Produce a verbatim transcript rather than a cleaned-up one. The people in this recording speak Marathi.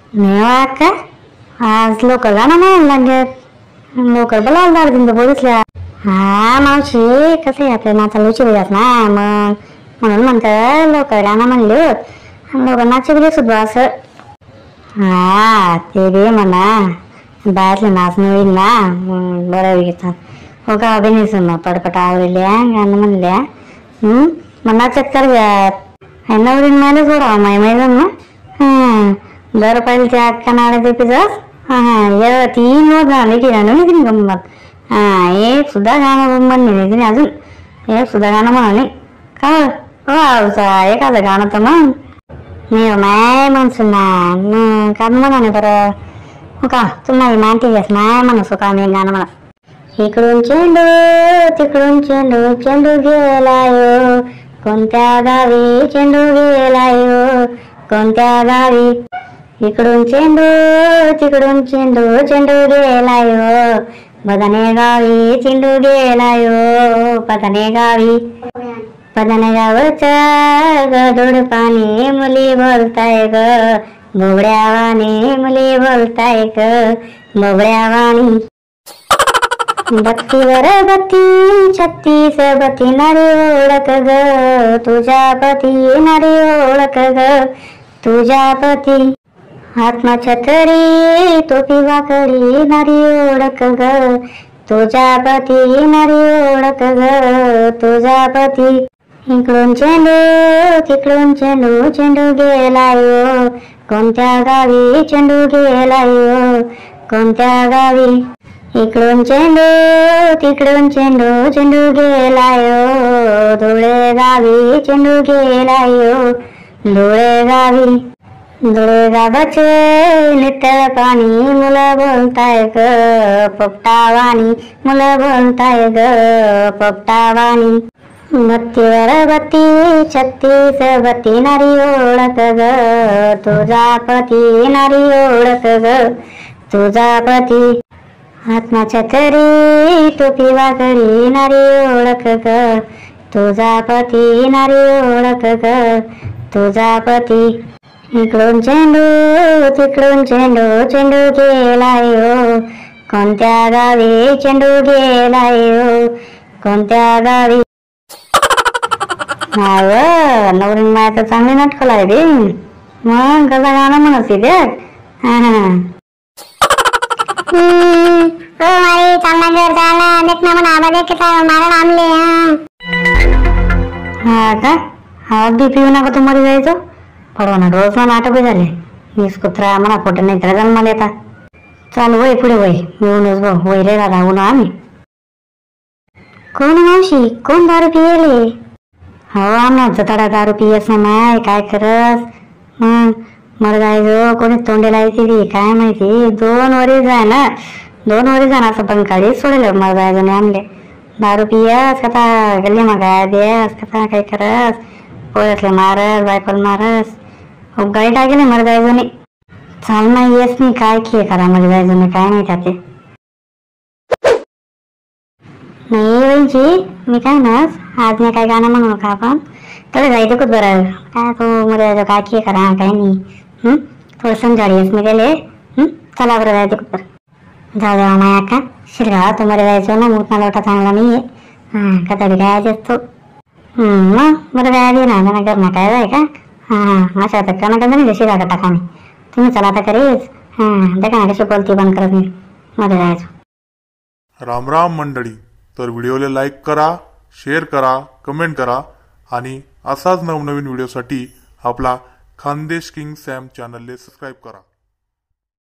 मेवा का आज लोकल गाणं म्हणायला लागत लोकल बोलायला लागतील तर बोलिसल्या हा मावशी कसं आहे आपल्या नाचाला उशीर जात ना मग म्हणून म्हणतं लोकल गाणं म्हणले लोक नाचले सुद्धा असं हा ते बी म्हणा बाहेरले नाचणं होईल ना मग बरं घेतात हो का अभिनेस मग पटपट आवडल्या गाणं म्हणल्या हम्म मग नाचत कर घ्यात नवरीन मला जोडा माय मैदान ना हा दर पहिले त्या अक्का नाड्या ते पिझास हा हा तीन वर गाणं की गाणं नाही गंमत हा एक सुद्धा गाणं म्हणणे नाही अजून एक सुद्धा गाणं म्हणाले का एखादं गाणं तर मग मी माय म्हणसून ना का म्हणा नाही बरं हो का तुम्हाला माहिती घ्यास माय म्हणसो का मी गाणं म्हणा इकडून चेंडू तिकडून चेंडू चेंडू गेलायो कोणत्या गावी चेंडू गेलायो कोणत्या गावी इकडून चेंडू तिकडून चेंडू चेंडू गेलायो बदाने गावी चेंडू गेलायो पदाने गावी पदाने गावचं गडूड पाणी मुली बोलताय ग बोबड्यावानी मुली बोलताय ग बोबड्यावानी बत्तीवर बत्ती छत्तीस बत्ती नारी ओळख ग तुझ्या पती नारी ओळख ग तुझ्या पती आत्मा छत्री टोपी वाकडी नारी ओळख ग तुझ्या पती नारी ओळख ग तुझ्या पती इकडून चेंडू तिकडून चेंडू चेंडू गेलायो कोणत्या गावी चेंडू गेलायो कोणत्या गावी इकडून चेंडू तिकडून चेंडू चेंडू गेलायो धुळे गावी चेंडू गेलायो धुळे गावी धुळे गावाचे नितळ पाणी मुलं बोलताय ग पोपटावानी मुलं बोलताय ग पोपटावानी बत्तीवर बत्ती छत्तीस बत्ती नारी ओळख ग तुझा पती नारी ओळख ग तुझा पती आत्मा छत्री टोपी वाकडी नारी ओळख ग तुझा पती नारी ओळख ग तुझा पती इकडून चेंडू तिकडून चेंडू चेंडू गेलायो कोणत्या गावी चेंडू गेलायो कोणत्या गावी नाव नवरीन माया तर चांगली नाटकं लागली मग कसं गाणं म्हणत ते मारी चांगला घर चालला देख ना म्हणा आवाज येते का मारण आमले हा का हा बी पिऊ नका तू मरी जायचं परवाना रोज मला नाटक झाले मीस कुत्रा म्हणा फोटो नाही तर जन्माला येतात चाल वय पुढे वय येऊनच बघ वय रे दादा ऊन आम्ही कोण मावशी कोण दारू पियले हो आम्हाला तडा दारू पियस नाही काय करस मग मर जायचो कोणी तोंडी लायची काय माहिती दोन वरी जाय ना दोन वरी जाणार असं पण काढी सोडेल मर जायचो नाही आमले दारू पियस कथा गल्ली मग काय देस कथा काय करस पोरसले मारस बायकोल मारस गाडी टाकेले मर जायचो नाही चाल नाही येस नाही काय की करा मर जायचो नाही काय नाही त्याचे नाही वहिनीची मी काय नस आज नाही काय गाणं म्हणू का आपण तर जायचं खूप बरं काय तो मर जायचो काय की करा काय नाही हम्म थोडं समजाडीस मी गेले हम्म चला बरं जायचं खूप बरं जाऊ द्या माया का शिरगा तो मर जायचो ना मोठा लोटा चांगला नाही आहे हां कथा बी काय असतो हम्म मग बरं काय आधी ना त्यांना करणं काय जाय का हां अशा तर करणं कसं नाही शिरा का टाका मी तुम्ही चला आता करीच हां देखा ना कशी बोलती बंद करत नाही मध्ये जायचो राम राम मंडळी तर व्हिडिओला लाईक करा शेअर करा कमेंट करा आणि असाच नवनवीन व्हिडिओसाठी आपला खानदेश किंग सॅम चॅनलला सबस्क्राईब करा.